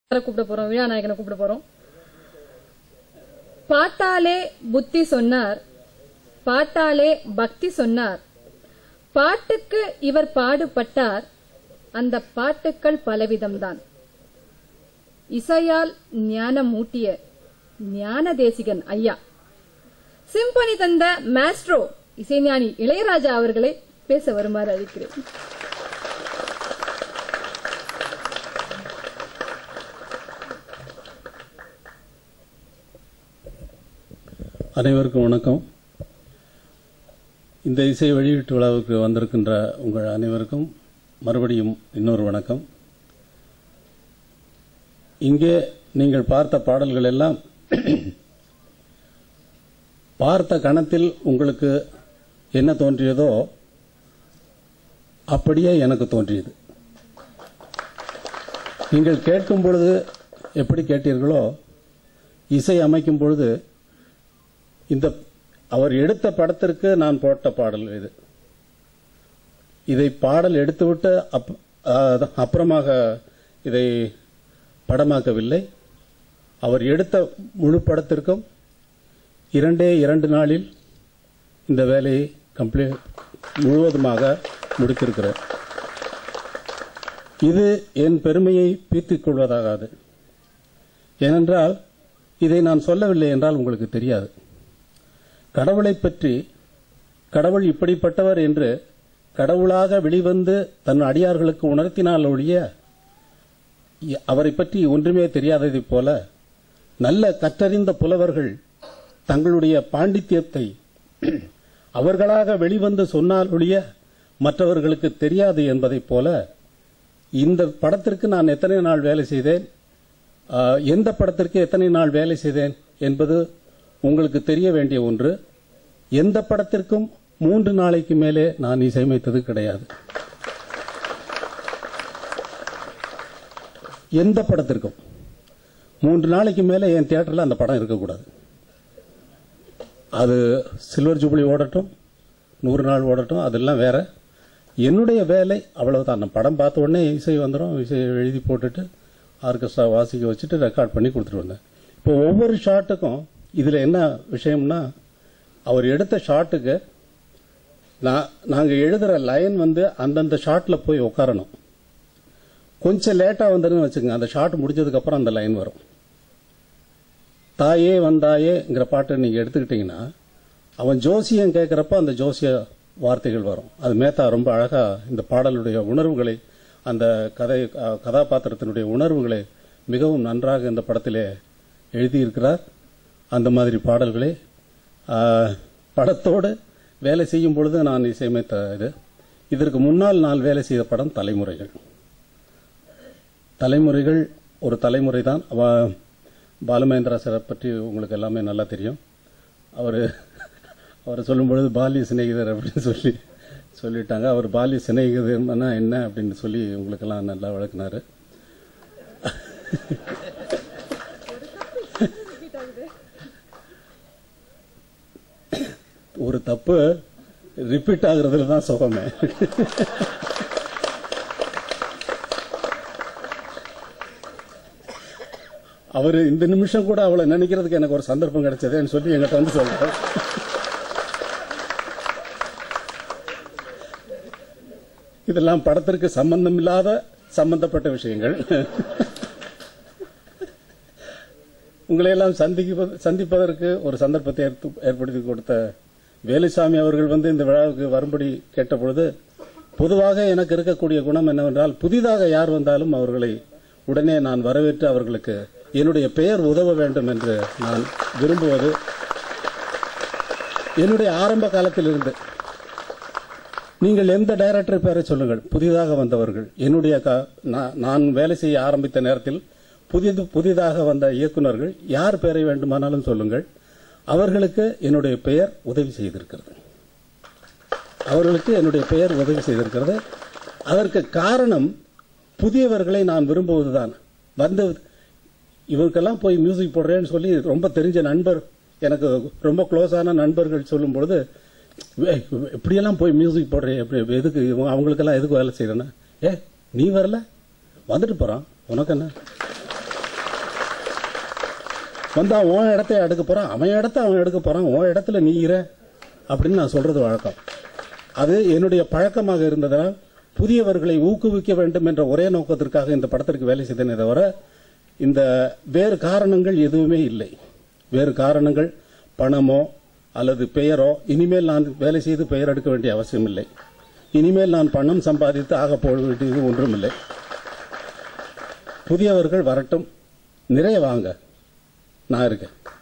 கூப்பிட போறோம், விழாநாயகனை கூப்பிட போறோம். பாட்டாலே புத்தி சொன்னார், பாட்டாலே பக்தி சொன்னார், பாட்டுக்கு இவர் பாடுபட்டார், அந்த பாட்டுக்கள் பலவிதம்தான். இசையால் ஞானம் ஊட்டிய ஞான தேசிகன் ஐயா, சிம்பனி தந்த மாஸ்ட்ரோ இசைஞானி இளையராஜா அவர்களை பேச வருமாறு அழைக்கிறேன். அனைவருக்கும் வணக்கம். இந்த இசை வெளியீட்டு விழாவுக்கு வந்திருக்கின்ற உங்கள் அனைவருக்கும் மறுபடியும் இன்னொரு வணக்கம். இங்கே நீங்கள் பார்த்த பாடல்கள் எல்லாம் பார்த்த கணத்தில் உங்களுக்கு என்ன தோன்றியதோ அப்படியே எனக்கு தோன்றியது. நீங்கள் கேட்கும் பொழுது எப்படி கேட்டீர்களோ, இசை அமைக்கும் பொழுது இந்த அவர் எடுத்த படத்திற்கு நான் போட்ட பாடல் இது. இதை பாடல் எடுத்துவிட்டு அப்புறமாக இதை படமாக்கவில்லை. அவர் எடுத்த முழு படத்திற்கும் 2 நாளில் இந்த வேலையை முழுவதுமாக முடித்திருக்கிறார். இது என் பெருமையை பீத்திக் கொள்வதாகாது. ஏனென்றால் இதை நான் சொல்லவில்லை என்றால் உங்களுக்கு தெரியாது. கடவுளை பற்றி, கடவுள் இப்படிப்பட்டவர் என்று கடவுளாக வெளிவந்து தன் அடியார்களுக்கு உணர்த்தினால் ஒழிய அவரை பற்றி ஒன்றுமே தெரியாததைப் போல நல்ல கற்றறிந்த புலவர்கள் தங்களுடைய பாண்டித்யத்தை அவர்களாக வெளிவந்து சொன்னால் ஒழிய மற்றவர்களுக்கு தெரியாது என்பதைப் போல இந்த படத்திற்கு நான் எத்தனை நாள் வேலை செய்தேன், எந்த படத்திற்கு எத்தனை நாள் வேலை செய்தேன் என்பது உங்களுக்கு தெரிய வேண்டிய ஒன்று. எந்த படத்திற்கும் 3 நாளைக்கு மேலே நான் இசையமைத்தது கிடையாது. எந்த படத்திற்கும் 3 நாளைக்கு மேலே என் தியேட்டரில் அந்த படம் இருக்கக்கூடாது. அது சில்வர் ஜூப்ளி ஓடட்டும், 100 நாள் ஓடட்டும், அதெல்லாம் வேற. என்னுடைய வேலை அவ்வளவுதான். நான் படம் பார்த்த உடனே இசை வந்துடும், இசையை எழுதி போட்டுட்டு ஆர்கெஸ்ட்ரா வாசிக்க வச்சுட்டு ரெக்கார்ட் பண்ணி கொடுத்துட்டு வந்தேன். இப்போ ஒவ்வொரு ஷாட்டுக்கும் இதில் என்ன விஷயம்னா, அவர் எடுத்த ஷாட்டுக்கு நாங்கள் எழுதுகிற லைன் அந்தந்த ஷாட்டில் போய் உட்காரணும். கொஞ்சம் லேட்டாக வந்ததுன்னு வச்சுக்கோங்க, அந்த ஷாட் முடிஞ்சதுக்கப்புறம் அந்த லைன் வரும். தாயே வந்தாயேங்கிற பாட்டை நீங்கள் எடுத்துக்கிட்டிங்கன்னா, அவன் ஜோசியம் கேட்குறப்ப அந்த ஜோசிய வார்த்தைகள் வரும். அது மேத்தா ரொம்ப அழகாக இந்த பாடலுடைய உணர்வுகளை, அந்த கதாபாத்திரத்தினுடைய உணர்வுகளை மிகவும் நன்றாக இந்த படத்திலே எழுதியிருக்கிறார். அந்த மாதிரி பாடல்களை படத்தோடு வேலை செய்யும் பொழுது நான் இசையமைத்த இது. இதற்கு முன்னால் நான் வேலை செய்த படம் தலைமுறைகள். தலைமுறைகள் ஒரு தலைமுறை தான். பாலுமகேந்திரா சாரை பற்றி உங்களுக்கு எல்லாமே நல்லா தெரியும். அவரை சொல்லும் பொழுது பால்ய சிநேகிதர் அப்படின்னு சொல்லிட்டாங்க. அவர் பால்ய சிநேகிதர்னா என்ன அப்படின்னு சொல்லி உங்களுக்கெல்லாம் நல்லா வழக்கினார். ஒரு தப்பு ரிப்பீட் ஆகுறதுல தான் சுகமே. அவர் இந்த நிமிஷம் கூட அவளை நினைக்கிறதுக்கு எனக்கு ஒரு சந்தர்ப்பம் கிடைச்சதுன்னு சொல்லி எங்கிட்ட சொல்றாரு. இதெல்லாம் படத்திற்கு சம்பந்தப்பட்ட விஷயங்கள். உங்களையெல்லாம் சந்திப்பதற்கு ஒரு சந்தர்ப்பத்தை ஏற்படுத்தி கொடுத்த வேலுசாமி அவர்கள் இந்த விழாவுக்கு வரும்படி கேட்டபொழுது, பொதுவாக எனக்கு இருக்கக்கூடிய குணம் என்னவென்றால், புதிதாக யார் வந்தாலும் அவர்களை உடனே நான் வரவேற்று அவர்களுக்கு என்னுடைய பெயர் உதவ வேண்டும் என்று நான் விரும்புவது என்னுடைய ஆரம்ப காலத்திலிருந்து. நீங்கள் எந்த டைரக்டர் பெயரை சொல்லுங்கள், புதிதாக வந்தவர்கள். என்னுடைய நான் வேலை செய்ய ஆரம்பித்த நேரத்தில் புதிதாக வந்த இயக்குநர்கள் யார் பெயரை வேண்டுமானாலும் சொல்லுங்கள், அவர்களுக்கு என்னுடைய பெயர் உதவி செய்திருக்கிறது. அதற்கு காரணம் புதியவர்களை நான் விரும்புவதுதான். இவருக்கெல்லாம் போய் மியூசிக் போடுறேன்னு சொல்லி ரொம்ப தெரிஞ்ச நண்பர், எனக்கு ரொம்ப க்ளோஸான நண்பர்கள் சொல்லும் பொழுது, இப்படியெல்லாம் போய் மியூசிக் போடுறேன், எதுக்கு அவங்களுக்கெல்லாம் எதுக்கு வேலை செய்யறேன்னா, நீ வரல, வந்துட்டு போறான், உனக்கு என்ன, வந்தா உன் இடத்த எடுக்க போறான், அவன் இடத்த அவன் எடுக்க போறான், உன் இடத்துல நீ இரு அப்படின்னு நான் சொல்றது வழக்கம். அது என்னுடைய பழக்கமாக இருந்ததால் புதியவர்களை ஊக்குவிக்க வேண்டும் என்ற ஒரே நோக்கத்திற்காக இந்த படத்திற்கு வேலை செய்தேனே தவிர இந்த வேறு காரணங்கள் எதுவுமே இல்லை. வேறு காரணங்கள் பணமோ அல்லது பெயரோ, இனிமேல் நான் வேலை செய்து பெயர் எடுக்க வேண்டிய அவசியம் இல்லை. இனிமேல் நான் பணம் சம்பாதித்து ஆக போட வேண்டியது ஒன்றுமில்லை. புதியவர்கள் வரட்டும், நிறைய வாங்க, நான் இருக்கேன்.